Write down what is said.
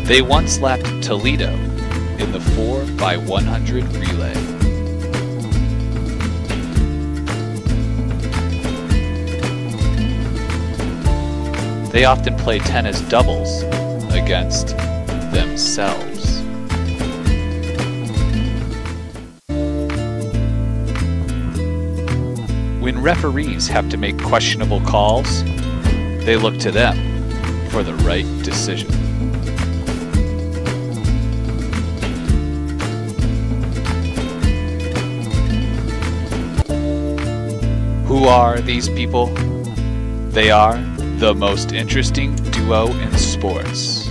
They once lapped Toledo in the 4x100 relay. They often play tennis doubles against themselves. When referees have to make questionable calls, they look to them for the right decision. Who are these people? They are the most interesting duo in sports.